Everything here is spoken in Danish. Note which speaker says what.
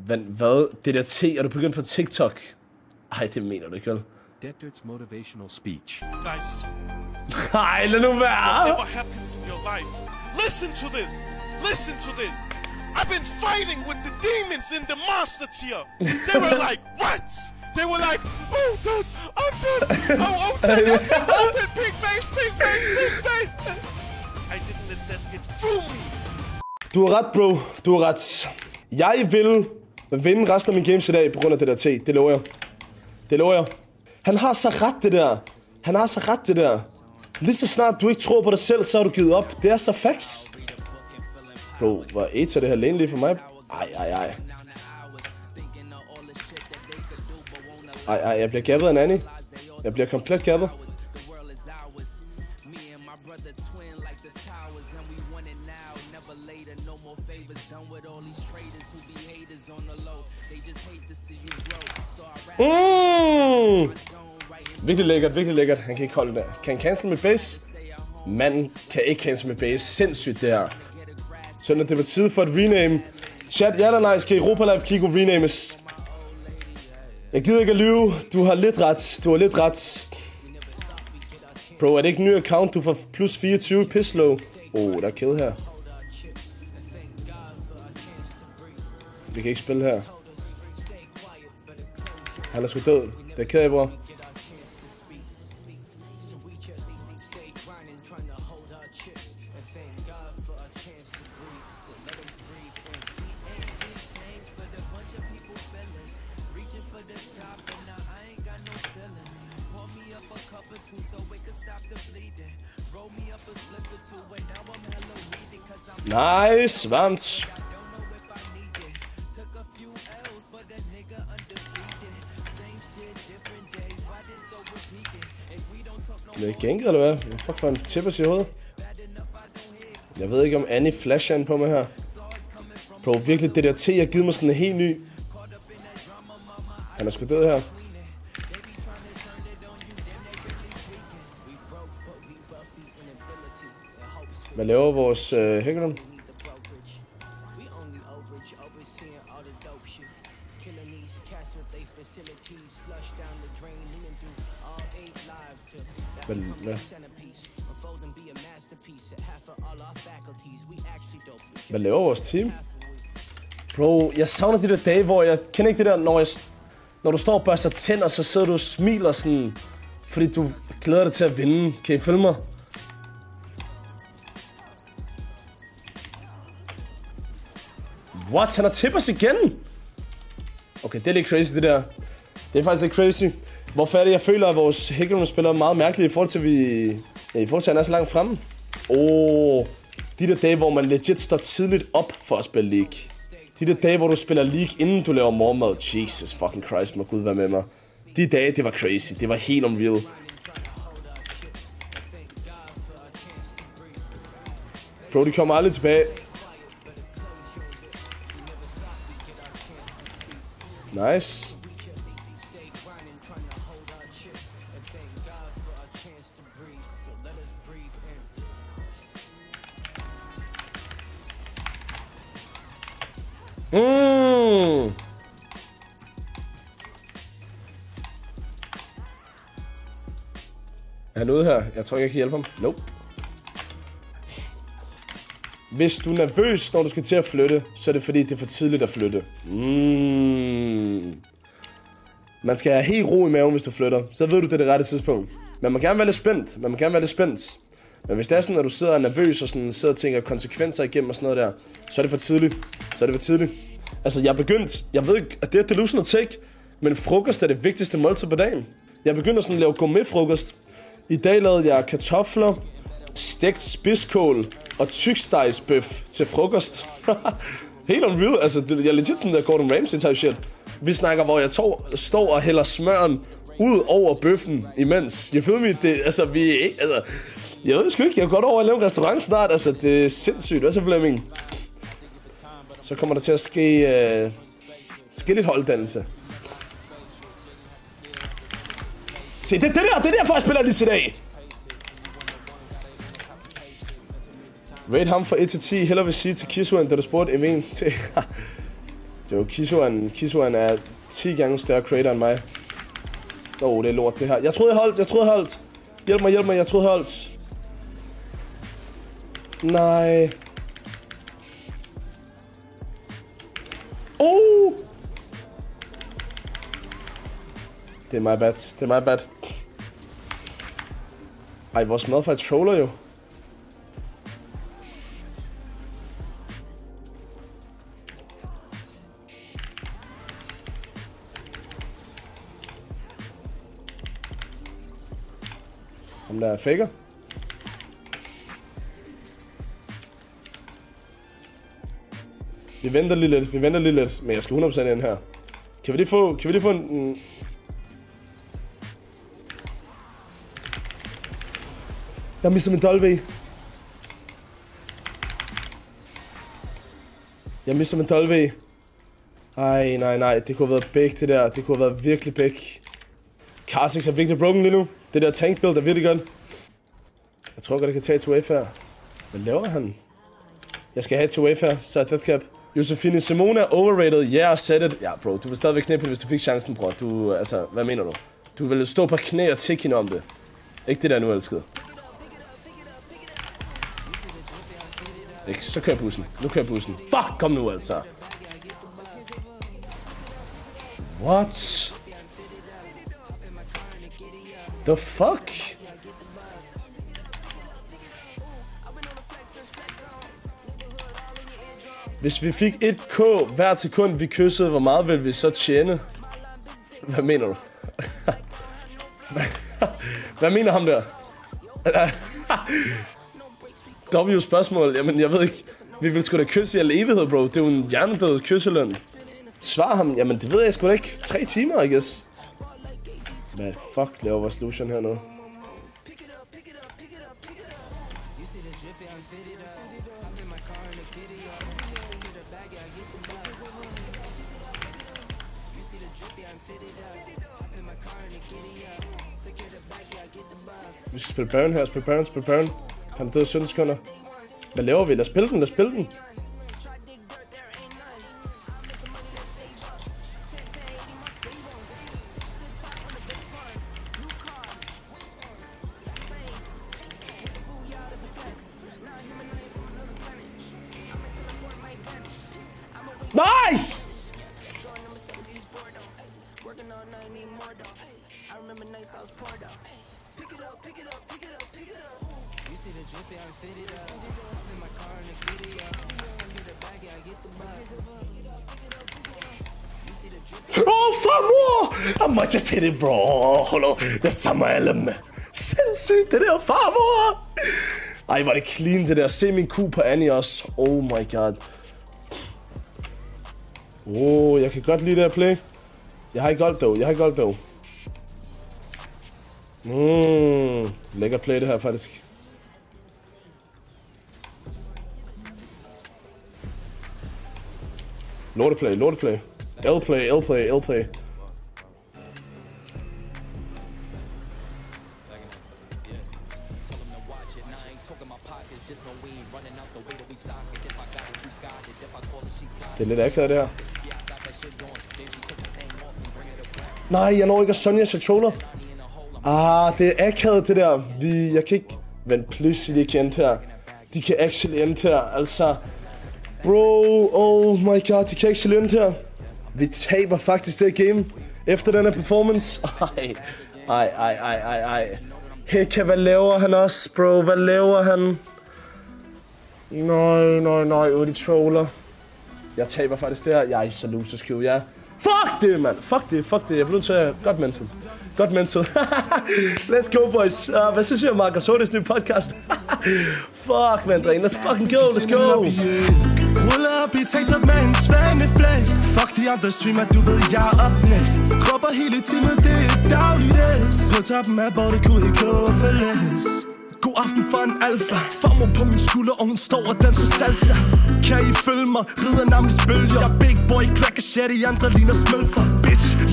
Speaker 1: Hvad? Det der T, er du begyndt på TikTok? Ej, det mener du ikke, vel?
Speaker 2: Deaddirt's motivational speech.
Speaker 3: Guys,
Speaker 1: Ej, lad nu være!
Speaker 3: whatever happens in your life, listen to this. Listen to this. I've been fighting with the demons in the monster tier. They were like rats. They were like, oh, dude, I'm dead. Oh, dead. Pink face, pink face, pink face. I didn't let that get through me.
Speaker 1: Du har ret, bro. Du har ret. Jeg vil vinde resten af min games i dag på grund af det der T. Det lover jeg. Det lover jeg. Han har så ret, det der. Han har så ret, det der. Lige så snart du ikke tror på dig selv, så har du givet op. Det er så facts. Bro, hvor et det her lane lige for mig? Ej. Ej, jeg bliver gabbet af en Annie. Jeg bliver komplet gabbet. Virkelig lækkert, virkelig lækkert. Han kan ikke holde det. Kan han cancel med base? Manden kan ikke cancel med base. Sindssygt det her. Så når det var tid for et rename. Chat, ja eller nej, skal Europa Live Kiko renames? Jeg gider ikke at lyve. Du har lidt ret. Du har lidt ret. Bro, er det ikke en ny account? Du får plus 24 pislow. Der er kill her. Vi kan ikke spille her. Han er sgu død. Det er ked af, bror. Nice, varmt. Bliver ikke gænket, eller hvad? Fuck for en tippers i hovedet. Jeg ved ikke, om Annie flasher ind på mig her. Bro, virkelig, det der T har givet mig sådan en helt ny. Han er sgu død her. Hvad laver vores Hecarim? Hvad laver vores team? Bro, jeg savner de der dage, hvor jeg kender ikke det der, når du står og børster tænder, så sidder du og smiler sådan, fordi du glæder dig til at vinde. Kan I følge mig? What? Han har tippers igen? Okay, det er lidt crazy, det der. Det er faktisk lidt crazy. Hvorfor er det, jeg føler, at vores Hecarim spiller meget mærkeligt i forhold til, at han er så langt fremme? De der dage, hvor man legit står tidligt op for at spille League. De der dage, hvor du spiller League, inden du laver morgenmad. Jesus fucking Christ, må Gud være med mig. De dage, det var crazy. Det var helt unreal. Bro, de kommer aldrig tilbage. Nice. Er han ude her? Jeg tror ikke, jeg kan hjælpe ham. Nope. Hvis du er nervøs, når du skal til at flytte, så er det fordi, det er for tidligt at flytte. Man skal have helt ro i maven, hvis du flytter. Så ved du, det er det rette tidspunkt. Man må gerne være lidt spændt. Men hvis det er sådan, at du sidder nervøs og sådan, sidder og tænker konsekvenser igennem og sådan noget der, så er det for tidligt. Altså, jeg ved ikke, at det er delusional take, men frokost er det vigtigste måltid på dagen. Jeg begynder sådan at lave gourmet-frokost. I dag lavede jeg kartofler, stegt spidskål og tykstegsbøf til frokost. Helt unreal, altså jeg er legit sådan der Gordon Ramsay type shit. Vi snakker, hvor jeg står og hælder smøren ud over bøffen imens. Jeg føler mig, det, altså vi er ikke, altså, jeg ved det sgu ikke, jeg går godt over at lave en restaurant snart, altså det er sindssygt. Hvad så, Flemming? Så kommer der til at ske lidt holddannelse. Se, det er derfor, jeg spiller lige til dag. Rate ham fra 1 til 10. Hellere vil sige til Kisuen, da du spurgte M1 til... Det er jo Kisoan er 10 gange større creator end mig. Det er lort det her. Jeg troede jeg holdt. Hjælp mig, jeg troede jeg holdt. Nej. Det er my bad. Ej, vores Malphite troller jo. Ham der er faker. Vi venter lige lidt, men jeg skal 100% ind her. Kan vi lige få en... Jeg misser min dolve. Ej, nej. Det kunne have været big, det der. Det kunne have været virkelig big. Kha'Zix er virkelig broken lige nu. Det der tank build er virkelig godt. Jeg tror godt, jeg kan tage 2 her. Hvad laver han? Jeg skal have 2 her, så er death cap. Josefine Simone er overrated. Yeah, set it. Ja, bro, du vil stadigvæk knæppe, hvis du fik chancen, bror. Du, altså, hvad mener du? Du ville stå på knæ og tikke hende om det. Ikke det der nu, elsket. Ikke, så kører bussen. Nu kører bussen. Fuck, kom nu altså. What? The fuck? Hvis vi fik 1k hver sekund vi kyssede, hvor meget ville vi så tjene? Hvad mener du? Hvad mener ham der? W-spørgsmål? Jamen, jeg ved ikke. Vi vil sgu da kysse i al evighed, bro. Det er jo en hjernedød kysseløn. Svar ham. Jamen, det ved jeg sgu da ikke. 3 timer, I guess. Hvad fuck laver vores Lucian hernede? Vi skal spille Baron her, spille Baron. Han er død i 17 sekunder. Hvad laver vi? Lad os spille den. Nice! Oh, fuck more! I might just hit it, bro. Hold on. Det er samme alle. Sindssygt, det der farmor. Ej, var det clean, det der. Se min Q på Annie også. Oh my god. Oh, jeg kan godt lide det her play. Jeg har ikke gold dog. Lækker play det her, faktisk. Lorteplay. L-play. Det er lidt akavet det her. Nej, jeg når ikke at Sonja Chachola. Det er akavet det der. Jeg kan ikke... Vent, please, de kan end her. De kan actually end her, altså... Bro, oh my god, de kan actually end her. Vi taber faktisk det game. Efter den her performance. Ej. Hekka, hvad laver han også, bro? Hvad laver han? Nej, de troller. Jeg taber faktisk det her. Jeg er så losers Q, ja. Fuck det, mand. Fuck det. Jeg bliver nødt til at... Godt mental. Let's go, boys. Hvad synes I om Marcus Hodes nye podcast? Fuck, man, dreng. Let's fucking go.
Speaker 4: Ruller op i TikTok med en svaneflex. Fuck de andre streamer, du ved jeg er up next. Dropper hele timen, det er dagligdags. På toppen af bordet kunne I KFLS. God aften for en alfa. Farmor på min skulder, og hun står og danser salsa. Kan I følge mig? Rider nærmest bølger. Jeg er big boy, cracker shit, I andre ligner smølfer. Bitch